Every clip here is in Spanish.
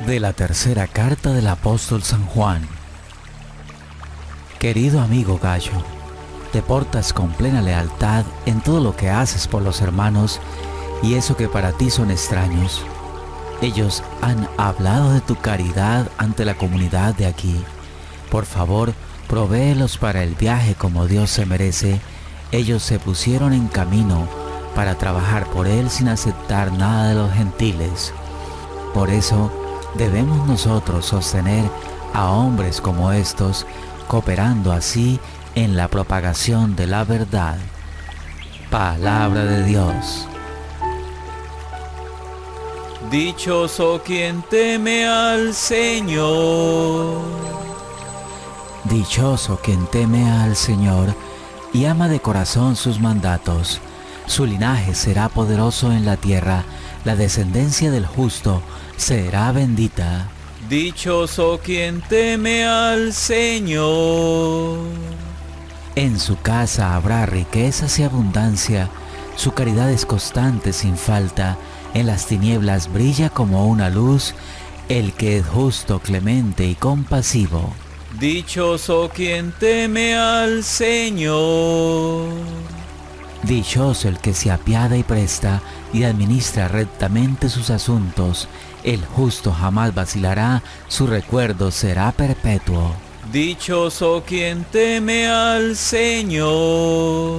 De la tercera carta del apóstol San Juan. Querido amigo Gallo, te portas con plena lealtad en todo lo que haces por los hermanos, y eso que para ti son extraños. Ellos han hablado de tu caridad ante la comunidad de aquí. Por favor, provéelos para el viaje como Dios se merece. Ellos se pusieron en camino para trabajar por Él sin aceptar nada de los gentiles. Por eso, debemos nosotros sostener a hombres como estos, cooperando así en la propagación de la verdad. Palabra de Dios. Dichoso quien teme al Señor. Dichoso quien teme al Señor y ama de corazón sus mandatos. Su linaje será poderoso en la tierra, la descendencia del justo será bendita. Dichoso quien teme al Señor. En su casa habrá riquezas y abundancia, su caridad es constante sin falta, en las tinieblas brilla como una luz, el que es justo, clemente y compasivo. Dichoso quien teme al Señor. Dichoso el que se apiada y presta y administra rectamente sus asuntos. El justo jamás vacilará, su recuerdo será perpetuo. Dichoso quien teme al Señor.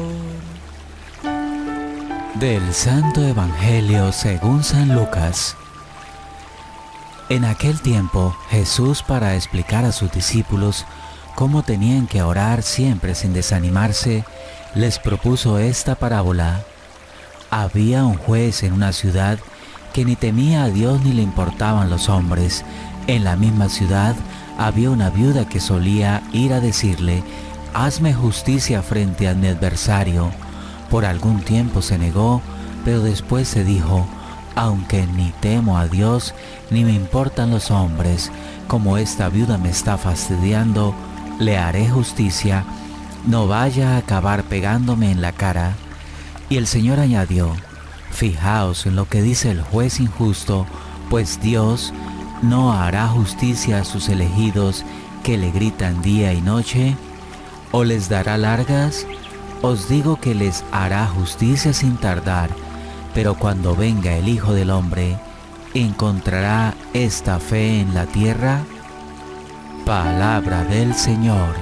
Del Santo Evangelio según San Lucas. En aquel tiempo, Jesús, para explicar a sus discípulos cómo tenían que orar siempre sin desanimarse, les propuso esta parábola. Había un juez en una ciudad que ni temía a Dios ni le importaban los hombres. En la misma ciudad había una viuda que solía ir a decirle: «Hazme justicia frente a mi adversario». Por algún tiempo se negó, pero después se dijo: «Aunque ni temo a Dios ni me importan los hombres, como esta viuda me está fastidiando, le haré justicia, no vaya a acabar pegándome en la cara». Y el Señor añadió: «Fijaos en lo que dice el juez injusto, pues Dios no hará justicia a sus elegidos que le gritan día y noche, o les dará largas. Os digo que les hará justicia sin tardar, pero cuando venga el Hijo del Hombre, ¿encontrará esta fe en la tierra?». Palabra del Señor.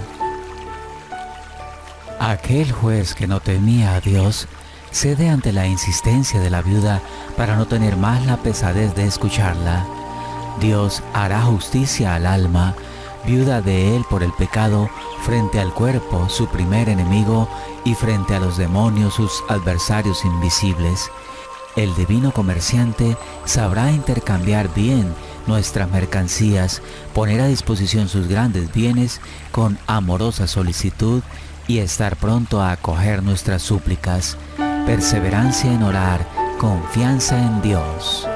Aquel juez que no temía a Dios cede ante la insistencia de la viuda para no tener más la pesadez de escucharla. Dios hará justicia al alma, viuda de él por el pecado, frente al cuerpo, su primer enemigo, y frente a los demonios, sus adversarios invisibles. El divino comerciante sabrá intercambiar bien nuestras mercancías, poner a disposición sus grandes bienes con amorosa solicitud y estar pronto a acoger nuestras súplicas. Perseverancia en orar, confianza en Dios.